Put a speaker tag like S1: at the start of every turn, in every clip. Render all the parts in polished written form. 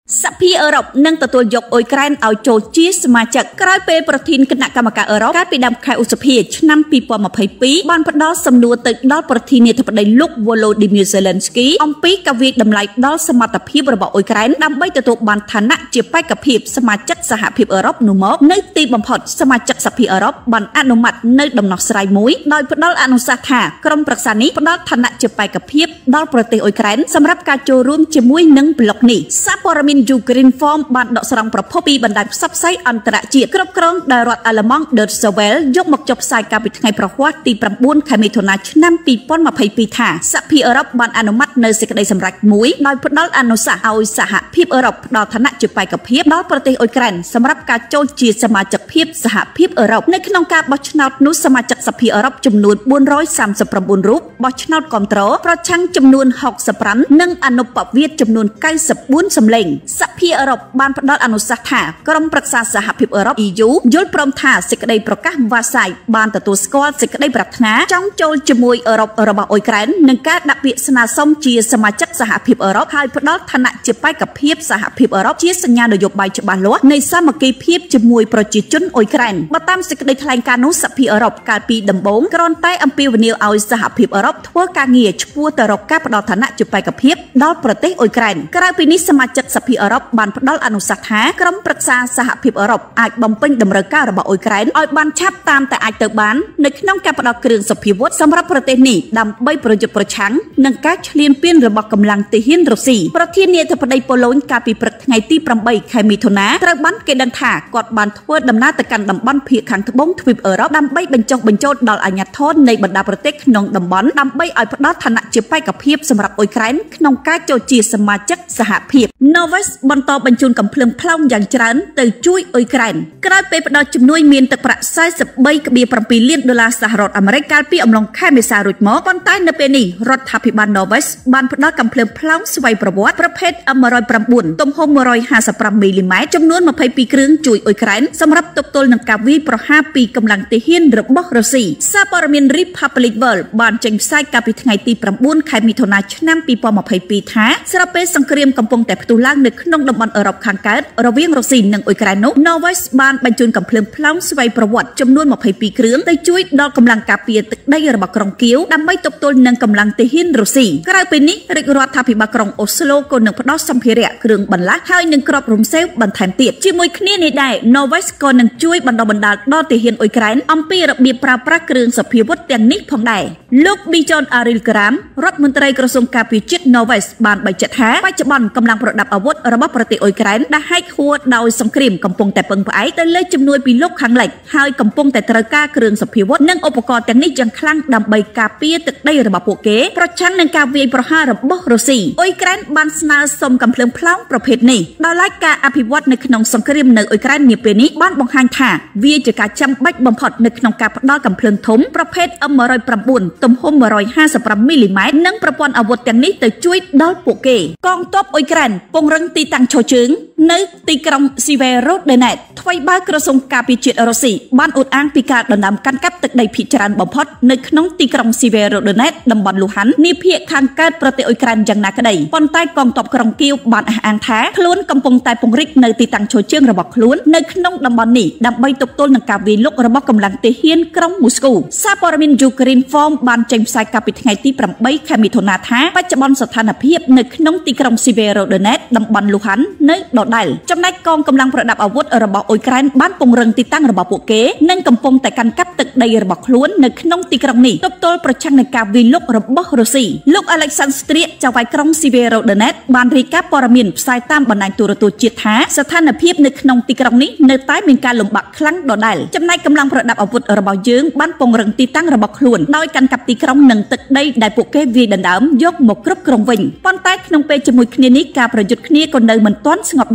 S1: สภีเอรบนั่งตัวหยกโอยแกรนเอาโจจีสมาจากกลายเป็นประธานคณะกรรมการเอรบการไปดำแข่อุสเพียชนำปีปอมาปีบ้านพดอสำนวนตึกดอประธานเนี่ยทับได้ลุกวโลดิมิเซเลนสกี้อมปีกับวีดำไลดอสมัตพีบระบบโอยแกรนดำใบตัวบันฐานะเจียบไปกับพีบสมาจักสหพีบเอรบนุมอกในตีบัมพอดสมาจักสภีเอรบบันอนุมัติในดำนอกสไลมุ้ยโดยพดออนุสาขากรมประสานิพดอฐานะเจียบไปกับพีบดอประเทศโอยแกรนสำหรับการโจรวมเจียมุ้ยนึ่งบล็อกนี้ซาปอร์มินยูกรีนฟอร์มบันดอกสรังประพบปีบันไดซับไซอันตรจีกรบกรองดารัตอัลมองเดอร์เซเวลยกหมกจบสายการปิดไงประวัติตีประบุนไขมิโทนาชนำปีป้อนมาปีท่าสัพพีเอรบบันอนุมัติในสิกได้สำรักมุ้ยโดยพดออนุสาเอาสหพีบเอรบดอฐานะจุดไปกับพีบดอประเทศโอยแกรนสำหรับการโจจีสมาจักพีบสหพีบเอรบในขนมการบอชนาดนุสมาจักสัพพีเอรบจำนวน430ประบุนรูปบอชนาดคอมโตรเพราะช่างจำนวน60รันนึ่งอนุปวิทจำนวน94สำเร็งสัพพีเอรบบันพดออนุสาขากรมปรึกษาสหภาพเอรบEUยุลพร้อมท่าสิกได้ประกาศวาสายบานตัวสกอตสิกได้ปรัชนาจ้องโจลจมวยเอรบระบาโอยแกรนหนึ่งการดับวิสนาส้มจีสมาชิกสหภาพเอรบให้พดอฐานะจีไปกับเพียบสหภาพเอรบชี้สัญญาโดยบายฉบับล้วนในสามัคคีเพียบจมวยประจิจุนโอยแกรนมาตามสิกได้แถลงการนุสภีเอรบการปีดำบงกรอนใต้อัมพีวนิลเอาสหภาพเอรบทั่วการเงียชัวตรกการพดอฐานะจีไปกับเพียบดอประเทศโอยแกรนกลายปีนี้สมาชิกสภีเอรบบานพดออนุสักหากรมปรึกษาสหภาพเอรบอาจบำเพ็ญดำเนินการระบาโอยแกรนออยบันชับตามแต่อาจเติบบ้านในขนมการประดับเครื่องสพิวัตสำหรับประเทศนี้ดำใบประยุทธ์ประชังนังการเฉลี่ยเปลี่ยนระบบกำลังตีหินรัสเซียประเทศนี้จะประเดี๋ยวโปโลนการปีประไงที่ประใบไขมิโทนาตระบันเกดันถากอดบันทั่วดำหน้าตะกันดำบันเพียขังทบงทวีปเอรบดำใบบรรจงบรรโจดดอลอัญญาทอนในบรรดาประเทศขนมดำบันดำใบออยประดับฐานะเจ็บไปกับเพียบสำหรับโอยแกรนขนมการโจจีสมาชิกสหภาพโนเวสบรรทบรรจุกำเพลิงพล่องอย่างจรันเตยช่วยโอยแกรนกลายเป็นประดับจุดนุ่ยเมียนตะประไซส์ใบกระเบียประปีเลียน$สหรัฐอเมริกาปีอำลองแค่เมษารุดหมอปอนใต้ในปีนี้รัฐพิบาลโนเวสบันพนักกำเพลิงพลังสวัยประวัติประเภทอเมรอยประบุนต้มหอม150มิลลิเมตรจำนวนมาปีเครื่องจุยโอยแกรนสำหรับตกตลหนังกาวีประ5ปีกำลังตีหินระบบรัสเซียซาปอร์มินริพับลิกเวิลบันเจงไซกาปิไงตีประบุนไขมิโทนาชนำปีปอมาปีท้าสระเปสังเกตกำปงแต่ประตูล่างในขนมดำมันเอรบขังการระเวียงรัสเซียหนึ่งโอยแกรนโนเวสบันบรรจุกำเพลิงพลังสวัยประวัติจำนวนมาปีเครื่องได้ช่วยดอกกำลังกาเปียตึกได้ระบบกรองเกี้ยวดำไม่ตกตนนังกำลังเตหินรัสเซียกลายเป็นนี้ริกรัฐพิบาลกรองโอสโลก็หนึ่งพดอสัมเพเรียเครื่องบรรลักให้หนึ่งกรอบรุมเซลบันแถมเตียจิมวยคณีนี้ได้โนเวสก็หนึ่งช่วยบรรดาดอเตหินโอยแกรนอัมพีระเบียบปราบเครื่องสพิวัตอย่างนี้พองได้ลูกบิจอนอาริลกรามรัฐมนตรีกระทรวงการพิจิตโนเวสบานใบจัดหาปัจจุบันกำลังประดับอาวุธระบบประเทศโอยแกรนได้ให้ขวดดาวสังครีมกำปงแต่เปิงไปแต่เลยจำนวนปีลูกขังเหล็กให้กำปงแต่ตระก้าเครื่องสพิวัตนั่งอุปกรณ์แต่นี้ยังคลั่งดำใบกาเปียตึกได้ระบบโปเก้ประชันนังกาเวียประหารระบบรัสเซียโอยแกรนบันสนาสมกำเพลิงพลังประเภทนี้ดาวไลกาอภิวัตในขนมสังครีมในโอยแกรนเนี่ยเป็นนี้บ้านบงฮันท่าเวียจะการจำบัดบำพอดในขนมกาพดอกำเพลิงถมประเภทอเมรอยประบุนต้มหอม150มิลลิเมตรนั่งประปอนอาวุธอย่างนี้แต่ช่วยดาวโปเก้กองทัพโอยแกรนปงรังตีตังโชจึงในตีกรงซีเวโรเดเนตทวีบ้ากระทรวงการพิจิตรรัสเซียบ้านอุดอ้างปีการดำน้ำกันกับตึกใดพิจารณาบำพอดในขนมตีกรงซีเวโรเดเนตดำบอลลูฮันนี่เพียทางการประเทศโอยแกรนอย่างนักใดปอนใต้กองทัพกรองกิ้วบ้านอ่างแท้คล้วนกำปงใต้ปงริกในตีตังโชเชียงระบบคล้วนในขนมดำบอลนี่ดำใบตกต้นนังกาวีลุกระบบกำลังเตเฮียนกรงมูสกูซาปอร์มินยูกรีนฟอร์มบ้านเจมส์ไซกาปิดไงตีประใบแคมิโทนาท้าปัจจุบันสถานภาพในขนมตีกรงซีเวโรเดเนตดำบอลลูฮันในดอดได้จำนายกองกำลังประดับอาวุธระบบโอยแกรนบ้านปงเริงติตั้งระบบโปเก้นั่งกำปงแต่การกับตึกใดระบบคล้วนในขนมตีกรงนี้ตบโตประชังในกาวีลุกระบบรัสเซียลูกอเล็กซานสเตรียจะไว้กรงซีเวโรเดเนตบ้านริกาปอร์มินสายตามบรรณาตัวจิตหาสถานภาพในขนมตีกรงนี้ในใต้มีการลงบักครั้งดอดได้จำนายกำลังประดับอาวุธระบบยืงบ้านปงเริงติตั้งระบบคล้วนโดยการกับตีกรงหนึ่งตึกได้โปเก้วีดันดำยกหมกกรุบกรงวิ่งปอนใต้ขนมเปจมุยคณีนิกาประยุทธ์คณีคนเดิมเหมือนต้นสงบ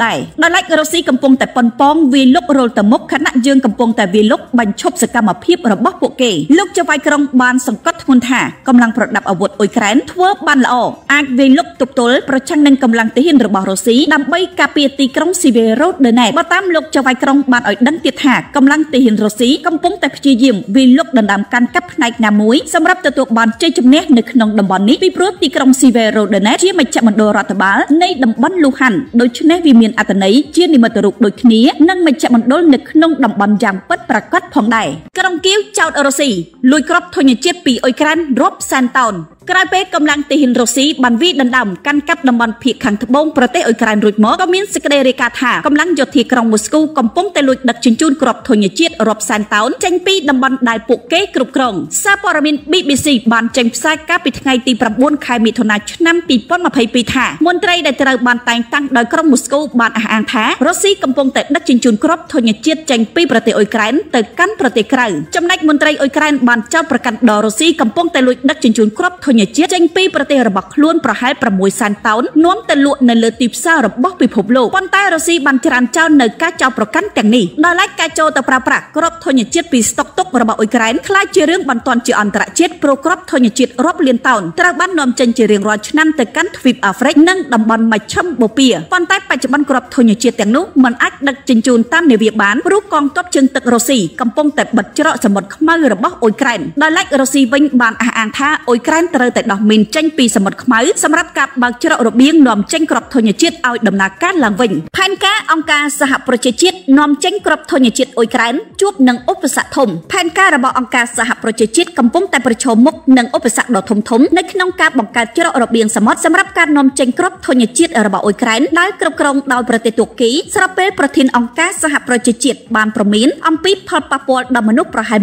S1: ដែរដោយឡែករុស្ស៊ីកំពុងតែប៉ុនប៉ងវាយលុករលទៅមុខខណៈយើងកំពុងតែវាយលុកបញ្ឈប់សកម្មភាពរបស់ពួកគេលោកចៅហ្វាយក្រុងបានសង្កត់ធ្ងន់ថាកម្លាំងប្រដាប់អាវុធអ៊ុយក្រែនធ្វើបានល្អអាចវាយលុកទប់ទល់ប្រឆាំងនឹងកម្លាំងទាហានរបស់រុស្ស៊ីដើម្បីការពារទីក្រុងស៊ីវេរ៉ូដឺណេតបើតាមលោកចៅហ្វាយក្រុងបានឲ្យដឹងទៀតថាកម្លាំងទាហានរុស្ស៊ីកំពុងតែព្យាយាមវាយលុកដណ្ដើមកាន់កាប់ផ្នែកណាមួយសម្រាប់ទទួលបានជ័យជំនះនៅក្នុងតំបន់នេះពីព្រោះទីក្រុងស៊ីវេរ៉ូដឺណេតជាមជ្ឈមណ្ឌលរដ្ឋបាលនៃតំបន់លូហាន់ដូច្នេះវាមានអត្ថន័យជានិមិត្តរូបដូចគ្នានិងមជ្ឈមណ្ឌលនៅក្នុងតំបន់យ៉ាងពិតប្រាកដផងដែរក្រុងគៀវចោទរុស្ស៊ីលួចគ្រាប់ធញ្ញជាតិពីអ៊ុយក្រែនរាប់សែនតោនក្រោយពេលកម្លាំងទាហានរុស្ស៊ីបានវាយដណ្ដើមកាន់កាប់តំបន់ភាគខាងត្បូងប្រទេសអ៊ុយក្រែនរួចមកក៏មានសេចក្តីរាយការណ៍ថាកម្លាំងយោធាក្រុងមូស្គូកំពុងតែលួចដឹកជញ្ជូនគ្រាប់ធញ្ញជាតិរាប់សែនតោនចេញពីតំបន់ដែលពួកគេគ្រប់គ្រងសារព័ត៌មាន BBC បានចេញផ្សាយកាលពីថ្ងៃទី9ខែមិថុនាឆ្នាំ2022ថាមន្ត្រីដែលត្រូវបានតែងតាំងដោយក្រុងមូស្គូបានអះអាងថារុស្ស៊ីកំពុងតែដឹកជញ្ជូនគ្រាប់ធញ្ញជាតិចេញពីប្រទេសអ៊ុយក្រែនទៅកាន់ប្រទេសក្រៅចំណែកមន្ត្រីអ៊ុយក្រែនបានចោទប្រកាន់ដល់រុស្ស៊ីកំពុងតែលួចដឹកជញ្ជូនគ្រាប់ធញ្ញជាតិចេញពីប្រទេសរបស់ខ្លួនប្រហែល6សែនតោននាំទៅលក់នៅលើទីផ្សាររបស់ពិភពលោកប៉ុន្តែរុស្ស៊ីបានច្រានចោលនៅការចោទប្រកាន់ទាំងនេះដោយឡែកការចូលទៅប្រើប្រាស់គ្រាប់ធញ្ញជាតិពីស្តុកទុករបស់អ៊ុយក្រែនក្លាយជារឿងបន្ទាន់ជាអន្តរជាតិព្រោះគ្រាប់ធញ្ញជាតិរាប់លានតោនត្រូវបាននាំចេញជារៀងរាល់ឆ្នាំទៅកាន់ទ្វីបអាហ្វ្រិកនិងតំបន់មជ្ឈិមបូព៌ាប៉ុន្តែបច្ចុប្បន្នគ្រាប់ធញ្ញជាតិទាំងនោះមិនអាចដឹកជញ្ជូនតាមនាវាបានព្រោះកងទ័ពជើងទឹករុស្ស៊ីកំពុងតែបិទច្រកសមុទ្រខ្មៅរបស់អ៊ុយក្រែនដោយឡែករុស្ស៊ីវិញបានអះអាងថាអ៊ុយក្រែនត្រូវតែដោះមីនចេញពីសមុទ្រខ្មៅសម្រាប់ការបើកច្រករបៀងនាំចេញគ្រាប់ធញ្ញជាតិឲ្យដំណើរការឡើងវិញផែនការអង្គការសហប្រជាជាតិនាំចេញគ្រាប់ធញ្ញជាតិអ៊ុយក្រែនជួបនឹងឧបសគ្គធំផែនការរបស់អង្គការសហប្រជាជាតិកំពុងតែប្រឈមមុខនឹងឧបសគ្គដ៏ធំធំនៅក្នុងការបង្កើតច្រករបៀងសមុទ្រសម្រាប់ការនាំចេញគ្រាប់ធញ្ញជាតិរបស់អ៊ុយក្រែនដែលគ្រប់គ្រងដោយប្រទេសទួរគីស្របពេលប្រធានអង្គការសហប្រជាជាតិបានប្រមានអំពីផលប៉ះពាល់ដល់មនុស្សប្រហែល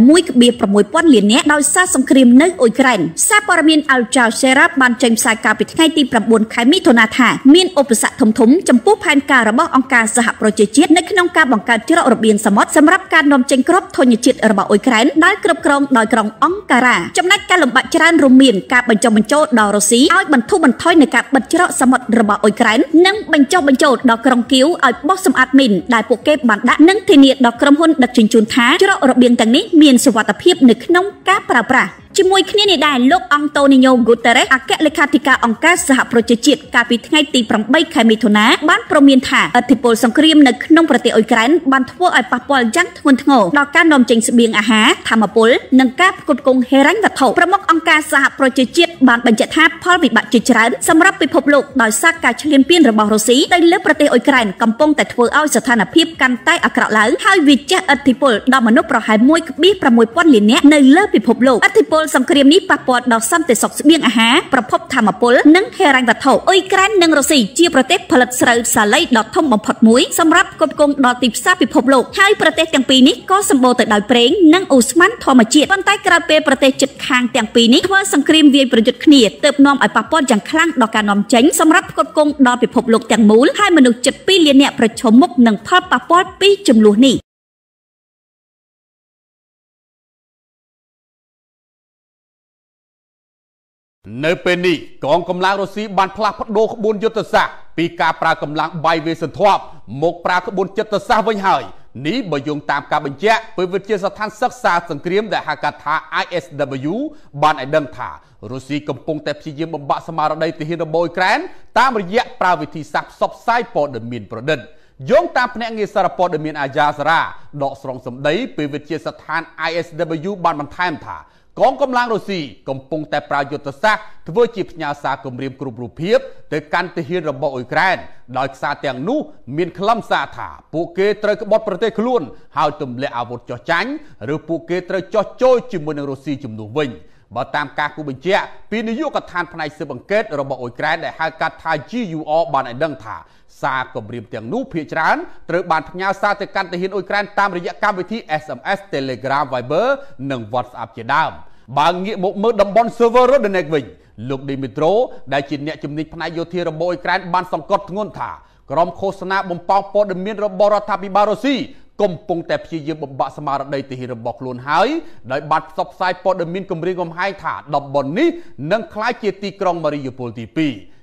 S1: 1.6 លាននាក់ដោយសារសង្គ្រាមនៅអ៊ុយក្រែនសារព័ត៌មាន Al Jazeera បានចេញផ្សាយកាលពីថ្ងៃទី9ខែមិថុនាថាមានឧបសគ្គធំៗចំពោះផែនការរបស់អង្គការសហប្រជាជាតិនៅក្នុងការបង្កើតច្រករបៀងសមុទ្រសម្រាប់ការនាំចេញគ្រាប់ធញ្ញជាតិរបស់អ៊ុយក្រែនដែលគ្រប់គ្រងដោយក្រុងអង្គការ៉ាចំណែកការលំបាកច្រើនរួមមានការបញ្ចុះបញ្ចូលដល់រុស្ស៊ីឲ្យបន្ធូរបន្ថយនៅការបិទច្រកសមុទ្ររបស់អ៊ុយក្រែននិងបញ្ចុះបញ្ចូលដល់ក្រុងគៀវឲ្យបោះសម្អាតមីនដែលពួកគេបានដាក់និងធានាដល់ក្រុមហ៊ុនដឹកជញ្ជូនថាច្រករបៀងទាំងនេះមានសុវត្ថិភាពនៅក្នុងការប្រើប្រាស់ជាមួយគ្នានេះដែរលោកអង់តូនីញ៉ូ ហ្គូតេរ៉េសអគ្គលេខាធិការអង្គការសហប្រជាជាតិកាលពីថ្ងៃទី8ខែមិថុនាបានប្រមានថាឥទ្ធិពលសង្គ្រាមនៅក្នុងប្រទេសអ៊ុយក្រែនបានធ្វើឲ្យប៉ះពាល់យ៉ាងធ្ងន់ធ្ងរដល់ការនាំចេញស្បៀងអាហារធម្មពលនិងការផ្គត់ផ្គង់ហិរញ្ញវត្ថុប្រមុខអង្គការសហប្រជាជាតិបានបញ្ជាក់ថាផលវិបាកជាច្រើនសម្រាប់ពិភពលោកដោយសារការឈ្លានពានរបស់រុស្ស៊ីទៅលើប្រទេសអ៊ុយក្រែនកំពុងតែធ្វើឲ្យស្ថានភាពកាន់តែអាក្រក់ឡើងហើយវាជះឥទ្ធិពលដល់មនុស្សប្រហែល 1.6 លាននាក់នៅលើពិភពលោកឥទ្ធិពលសង្គ្រាមនេះប៉ះពាល់ដល់សន្តិសុខស្បៀងអាហារប្រភពធម្មពលនិងហិរញ្ញវត្ថុអ៊ុយក្រែននិងរុស្ស៊ីជាប្រទេសផលិតស្រូវសាលីដ៏ធំបំផុតមួយសម្រាប់ផ្គត់ផ្គង់ដល់ទីផ្សារពិភពលោកហើយប្រទេសទាំងពីរនេះក៏សម្បូរទៅដោយប្រេងនិងអូស្មန်ធម្មជាតិប៉ុន្តែក្រោយពេលប្រទេសជិតខាងទាំងពីរនេះធ្វើសង្គ្រាមវាយប្រយុទ្ធគ្នាទើបនាំឲ្យប៉ះពាល់យ៉ាងខ្លាំងដល់ការនាំចេញសម្រាប់ផ្គត់ផ្គង់ដល់ពិភពលោកទាំងមូលហើយមនុស្សជិត2លាននាក់ប្រឈមមុខនឹងផលប៉ះពាល់ពីចំនួននេះ
S2: នៅពេលនេះកងកម្លាំងរុស្ស៊ីបានផ្លាស់ប្ដូរក្បួនយុទ្ធសាស្ត្រពីការប្រើកម្លាំងបាយវាយសន្ធាប់មកប្រើក្បួនចិត្តសាស្ត្រវិញហើយនេះបើយោងតាមការបញ្ជាក់ពីវិទ្យាស្ថានសិក្សាសង្គ្រាមដែលហៅកាត់ថា ISW បានឲ្យដឹងថារុស្ស៊ីកំពុងតែព្យាយាមបំបាក់ស្មារតីទាហានរបស់អ៊ុយក្រែនតាមរយៈប្រើវិធីសាស្ត្រផ្សព្វផ្សាយព័ត៌មានប្រឌិតយោងតាមភ្នាក់ងារសារព័ត៌មាន Al Jazeera ដកស្រង់សម្ដីពីវិទ្យាស្ថាន ISW បានបន្ថែមថាកងកម្លាំងរុស្ស៊ីកំពុងតែប្រើយុទ្ធសាស្ត្រធ្វើជាផ្ញើសារគម្រាមគ្រប់រូបភាពទៅកាន់ទាហានរបស់អ៊ុយក្រែនដោយសារទាំងនោះមានខ្លឹមសារថាពួកគេត្រូវក្បត់ប្រទេសខ្លួនហើយទម្លាក់អាវុធចោះចាញ់ឬពួកគេត្រូវចោះចូលជាមួយនឹងរុស្ស៊ីជំនួសវិញបើតាមការគូបញ្ជាក់ពីនាយកដ្ឋានផ្នែកស៊ើបអង្កេតរបស់អ៊ុយក្រែនដែលហៅកាត់ថា GUR បានឲ្យដឹងថាសារគម្រាមទាំងនោះភាគច្រើនត្រូវបានផ្ញើសារទៅកាន់ទាហានអ៊ុយក្រែនតាមរយៈកម្មវិធី SMS Telegram Viber និង WhatsApp ជាដើមបើងាកមកមើលតំបន់ server Rodenek វិញលោក Dimitro ដែលជាអ្នកជំនាញផ្នែកយោធារបស់អ៊ុយក្រែនបានសង្កត់ធ្ងន់ថាក្រុមឃោសនាបំផោងព័ត៌មានរបស់រដ្ឋាភិបាលរុស្ស៊ីកំពុងតែព្យាយាមបំបាក់ស្មារតីទាហានរបស់ខ្លួនហើយដោយបានផ្សព្វផ្សាយព័ត៌មានគម្រាមកំហែងថាតំបន់នេះនឹងក្លាយជាទីក្រុង Mariupol ទី2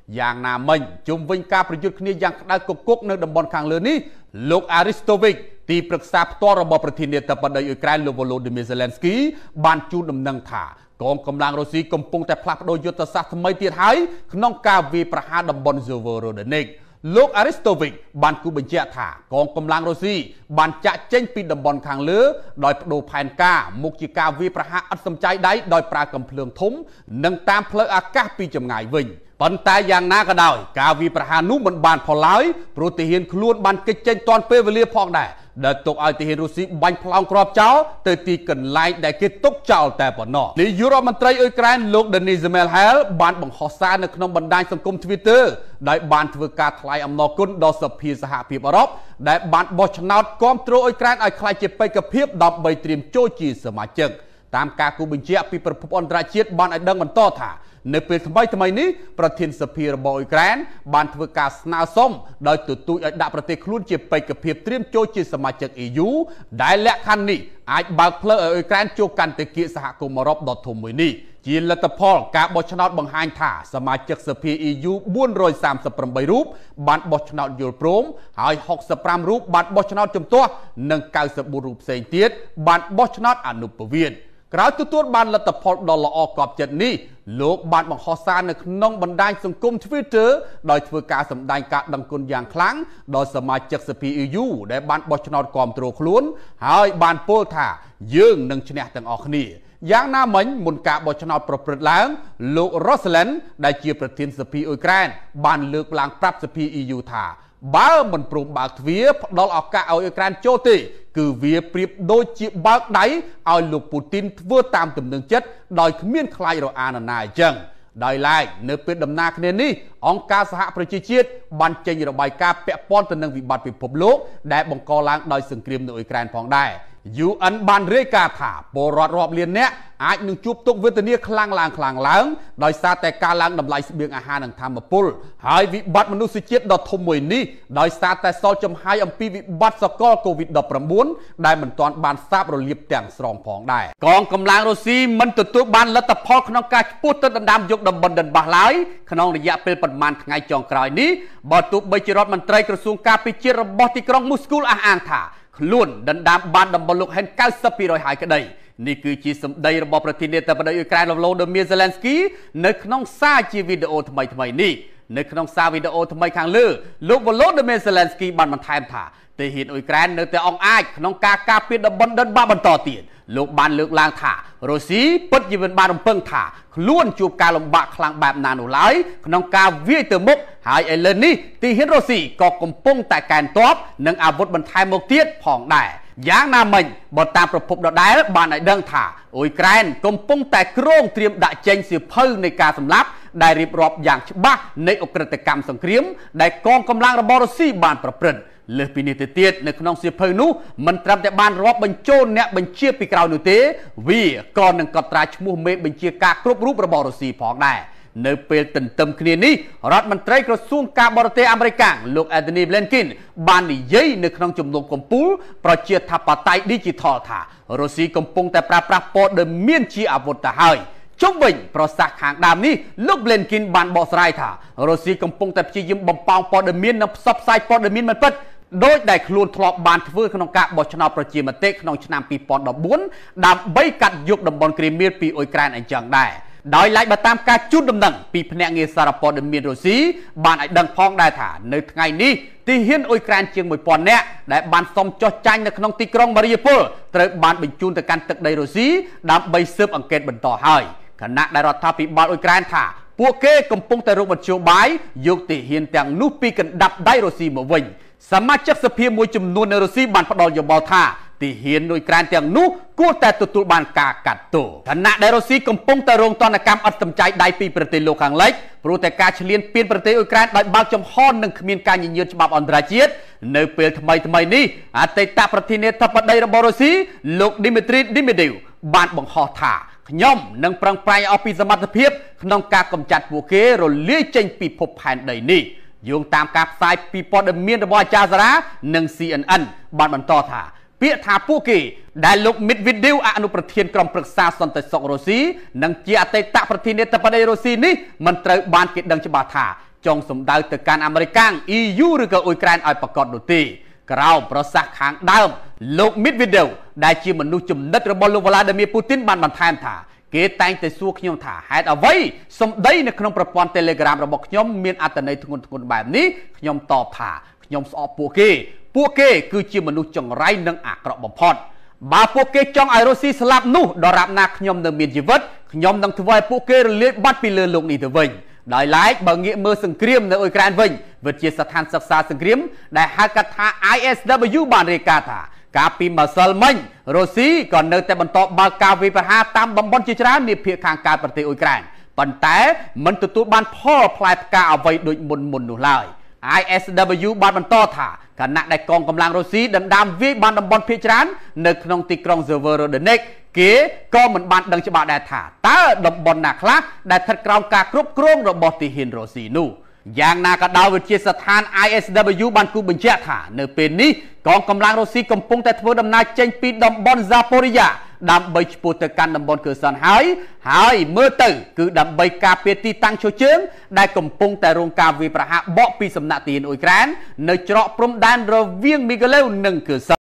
S2: យ៉ាងណាមិញជុំវិញការប្រយុទ្ធគ្នាយ៉ាងក្តៅគគុកនៅតំបន់ខាងលើនេះលោក Aristovich ទីប្រឹក្សាផ្ទាល់របស់ប្រធានាធិបតីអ៊ុយក្រែនលោក Volodymyr Zelensky បានជូនដំណឹងថាកងកម្លាំងរុស្ស៊ីកំពុងតែផ្លាស់ប្តូរយុទ្ធសាស្ត្រថ្មីទៀតហើយក្នុងការវាយប្រហារតំបន់ Severodonetsk លោក Aristovich បានគូបញ្ជាក់ថាកងកម្លាំងរុស្ស៊ីបានចាក់ចេញពីតំបន់ខាងលើដោយបដូរផែនការមុខជាការវាយប្រហារឥតសំចៃដៃដោយប្រើកាំភ្លើងធំនិងតាមផ្លូវអាកាសពីចម្ងាយវិញប៉ុន្តែយ៉ាងណាក៏ដោយការវាយប្រហារនោះមិនបានផលឡើយព្រោះទាហានខ្លួនបានគេចចេញទាន់ពេលវេលាផងដែរដែលទុកឲ្យទាហានរុស្ស៊ីបាញ់ផ្លោងគ្រាប់ចោលទៅទីកន្លែងដែលគេទុកចោលតែប៉ុណ្ណោះនាយករដ្ឋមន្ត្រីអ៊ុយក្រែនលោក Denis Zmelhel បានបង្ហោះសារនៅក្នុងបណ្ដាញសង្គម Twitter ដោយបានធ្វើការថ្លែងអំណរគុណដល់សភាសហភាពអឺរ៉ុបដែលបានបោះឆ្នោតគាំទ្រអ៊ុយក្រែនឲ្យក្លាយជាបេក្ខភាពដើម្បីត្រៀមចូលជាសមាជិកតាមការគូបញ្ជាក់ពីប្រភពអន្តរជាតិបានឲ្យដឹងបន្តថានៅពេលថ្មីនេះប្រធានសភារបស់អ៊ុយក្រែនបានធ្វើការស្នើសុំដោយទទូចឲ្យដាក់ប្រទេសខ្លួនជាបេក្ខភាពត្រៀមចូលជាសមាជិក EU ដែលលក្ខខណ្ឌនេះអាចបើកផ្លូវឲ្យអ៊ុយក្រែនចូលកាន់តែគៀកសហគមន៍អឺរ៉ុបដ៏ធំមួយនេះជាលទ្ធផលការបោះឆ្នោតបង្ហាញថាសមាជិកសភា EU 438រូបបានបោះឆ្នោតយល់ព្រមហើយ65រូបបានបោះឆ្នោតជំទាស់និង94រូបផ្សេងទៀតបានបោះឆ្នោតអនុប្រវេតក្រោយទទួលបានលទ្ធផលដ៏ល្អកប់ចិត្តនេះលោកបានបង្ហោះសារនៅក្នុងបណ្ដាញសង្គម Twitter ដោយធ្វើការសម្ដែងការដឹងគុណយ៉ាងខ្លាំងដល់សមាជិកសភា EU ដែលបានបោះឆ្នោតគាំទ្រខ្លួនហើយបានពោលថាយើងនឹងឈ្នះទាំងអស់គ្នាយ៉ាងណាមិញមុនការបោះឆ្នោតប្រព្រឹត្តឡើងលោក Rosalind ដែលជាប្រធានសភាអ៊ុយក្រែនបានលើកឡើងប្រាប់សភា EU ថាបើមិនព្រមបើកទ្វារផ្ដល់ឱកាសឲ្យអ៊ុយក្រែនចូលទេគឺវាប្រៀបដូចជាបើកដៃឲ្យលោកពូទីនធ្វើតាមទំនឹងចិត្តដោយគ្មានខ្លាចរអានណាអញ្ចឹងដោយឡែកនៅពេលដំណើរគ្នានេះអង្គការសហប្រជាជាតិបានចេញរបាយការណ៍ពាក់ព័ន្ធទៅនឹងវិបត្តិពិភពលោកដែលបង្កឡើងដោយសង្គ្រាមនៅអ៊ុយក្រែនផងដែរ UN បានរាយការណ៍ថាពលរដ្ឋរាប់លាននាក់អាចនឹងជួបទុក្ខវេទនាខ្លាំងឡើងដោយសារតែការឡើងតម្លៃស្បៀងអាហារនិងធម្មពលហើយវិបត្តិមនុស្សជាតិដ៏ធំមួយនេះដោយសារតែសល់ចំហាយអំពីវិបត្តិសកល COVID-19 ដែលមិនទាន់បានសាបរលាបទាំងស្រុងផងដែរកងកម្លាំងរុស្ស៊ីមិនទទួលបានលទ្ធផលក្នុងការឈ្មោះទៅដណ្ដើមយកតំបន់ដិនបាសឡើយក្នុងរយៈពេលប្រមាណថ្ងៃចុងក្រោយនេះបើទោះបីជារដ្ឋមន្ត្រីក្រសួងការពារជាតិរបស់ទីក្រុងមូស្គូអះអាងថាខ្លួនដណ្ដើមបានតំបន់លោកហេន 90% ហើយក្តីនេះគឺជាសម្ដីរបស់ប្រធានាធិបតីអ៊ុយក្រែន Volodymyr Zelensky នៅក្នុងសារជាវីដេអូថ្មីនេះនៅក្នុងសារវីដេអូថ្មីខាងលើលោក Volodymyr Zelensky បានបន្ថែមថាទាហានអ៊ុយក្រែននៅតែអង្អាចក្នុងការការពារតំបន់ដិនបាសបន្តទៀតលោកបានលើកឡើងថារុស្ស៊ីពិតជាមិនបានរំពឹងថាខ្លួនជួបការលំបាកខ្លាំងបែបណានោះឡើយក្នុងការវាយទៅមុខហើយឥឡូវនេះទាហានរុស្ស៊ីក៏កំពុងតែកែនទ័ពនិងអាវុធបន្ថែមមកទៀតផងដែរយ៉ាងណាមិញបើតាមប្រភពដដែលបានឲ្យដឹងថាអ៊ុយក្រែនកំពុងតែគ្រោងត្រៀមដាក់ចេញសៀវភៅនៃការសម្លាប់ដែលរៀបរាប់យ៉ាងច្បាស់នៃអក្រិតកម្មសង្គ្រាមដែលកងកម្លាំងរបស់រុស្ស៊ីបានប្រព្រឹត្តលើសពីនេះទៅទៀតនៅក្នុងសៀវភៅនោះមិនត្រឹមតែបានរាប់បញ្ចូលអ្នកបញ្ជាពីក្រោយនោះទេវាក៏នឹងកត់ត្រាឈ្មោះមេបញ្ជាការគ្រប់រូបរបស់រុស្ស៊ីផងដែរនៅពេលទន្ទឹមគ្នានេះរដ្ឋមន្ត្រីក្រសួងការបរទេសអាមេរិកលោក Anthony Blinken បាននិយាយនៅក្នុងជំនុំកំពូលប្រជាធិបតេយ្យ Digital ថារុស្ស៊ីកំពុងតែប្រើប្រាស់ព័ត៌មានជាអាវុធទៅហើយជុំវិញប្រសាសន៍ខាងដើមនេះលោក Blinken បានបកស្រាយថារុស្ស៊ីកំពុងតែព្យាយាមបំផាំងព័ត៌មាននិងផ្សព្វផ្សាយព័ត៌មានមិនពិតដោយដែលខ្លួនធ្លាប់បានធ្វើក្នុងការបោះឆ្នោតប្រជាមតិក្នុងឆ្នាំ2014ដើម្បីកាត់យកតំបន់គ្រីមៀពីអ៊ុយក្រែនអញ្ចឹងដែរដោយឡែកបើតាមការជូនដំណឹងពីភ្នាក់ងារសារព័ត៌មានរុស្ស៊ីបានឲ្យដឹងផងដែរថានៅថ្ងៃនេះទាហានអ៊ុយក្រែនជាង 1000 នាក់ដែលបានសុំចុះចាញ់នៅក្នុងទីក្រុងម៉ារីប៉ូលត្រូវបានបញ្ជូនទៅកាន់ទឹកដីរុស្ស៊ីដើម្បីស៊ើបអង្កេតបន្តហើយខណៈដែលរដ្ឋាភិបាលអ៊ុយក្រែនថាពួកគេកំពុងតែរកមធ្យោបាយយកទាហានទាំងនោះពីកណ្ដាប់ដៃរុស្ស៊ីមកវិញសមាជិកសភាមួយចំនួននៅរុស្ស៊ីបានផ្ដល់យោបល់ថាទាហានអ៊ុយក្រែនទាំងនោះគួរតែទទួលបានការកាត់ទោសខណៈដែលរុស្ស៊ីកំពុងតែរងទណ្ឌកម្មអត់សំចៃដៃពីប្រទេសលោកខាងលិចព្រោះតែការឈ្លានពានប្រទេសអ៊ុយក្រែនដោយបើកចំហនិងគ្មានការញញើតច្បាប់អន្តរជាតិនៅពេលថ្មីនេះអតីតប្រធានាធិបតីរបស់រុស្ស៊ីលោក Dmitry Medvedev បានបង្ហោះថាខ្ញុំនឹងប្រឹងប្រែងអស់ពីសមត្ថភាពក្នុងការកម្ចាត់ពួកគេរលាយចេញពីភពផែនដីនេះយោងតាមការផ្សាយពីព័ត៌មានរបស់អាចារ្យសារ៉ានិង CNN បានបន្តថាពាក្យថាពួកគេដែលលោក Medvedev អនុប្រធានក្រុមប្រឹក្សាសន្តិសុខរុស្ស៊ីនិងជាអតីតប្រធានាធិបតីរុស្ស៊ីនេះមិនត្រូវបានគេដឹងច្បាស់ថាចង់សម្ដៅទៅកាន់អាមេរិក EU ឬក៏អ៊ុយក្រែនឲ្យប្រកាសនោះទេក្រោមប្រសាសន៍ខាងដើមលោក Medvedev ដែលជាមនុស្សចំណិតរបស់លោក Vladimir Putin បានបន្ថែមថាគេតែងតែសួរខ្ញុំថាហេតុអ្វីសម្ដីនៅក្នុងប្រព័ន្ធ Telegram របស់ខ្ញុំមានអត្ថន័យធ្ងន់ធ្ងរបែបនេះខ្ញុំតបថាខ្ញុំស្អប់ពួកគេគឺជាមនុស្សចង្រៃនិងអាក្រក់បំផុតបើពួកគេចង់ឲ្យរុស្ស៊ីស្លាប់នោះដរាបណាខ្ញុំនៅមានជីវិតខ្ញុំនឹងធ្វើឲ្យពួកគេរលាយបាត់ពីលើលោកនេះទៅវិញដោយឡែកបើងាកមើលសង្គ្រាមនៅអ៊ុយក្រែនវិញវិទ្យាស្ថានសិក្សាសង្គ្រាមដែលហៅកាត់ថា ISW បានរាយការណ៍ថាកាលពីម្សិលមិញរុស្ស៊ីក៏នៅតែបន្តបើកការវាយប្រហារតាមតំបន់ជាច្រើននាភាគខាងកើតប្រទេសអ៊ុយក្រែនប៉ុន្តែមិនទទួលបានផលផ្លែផ្កាអ្វីដូចមុននោះឡើយ ISW បានបន្តថាខណៈដែលកងកម្លាំងរុស្ស៊ីដណ្ដើមវាយបានតំបន់ភាគច្រើននៅក្នុងទីក្រុង Severodonetsk គេក៏មិនបានដឹងច្បាស់ដែរថាតើតំបន់ណាខ្លះដែលស្ថិតក្រោមការគ្រប់គ្រងរបស់ទាហានរុស្ស៊ីនោះយ៉ាងណាក៏ដោយវិទ្យាស្ថាន ISW បានគូបញ្ជាក់ថានៅពេលនេះកងកម្លាំងរុស្ស៊ីកំពុងតែធ្វើដំណើរចេញពីតំបន់ Zaporizhzhia ដើម្បីឆ្ពោះទៅកាន់តំបន់ Kherson ហើយមើលទៅគឺដើម្បីការពារទីតាំងឈរជើងដែលកំពុងតែរងការវាយប្រហារបកពីសំណាក់ទាហានអ៊ុយក្រែននៅច្រកព្រំដែនរវាង Mykolaiv និង Kherson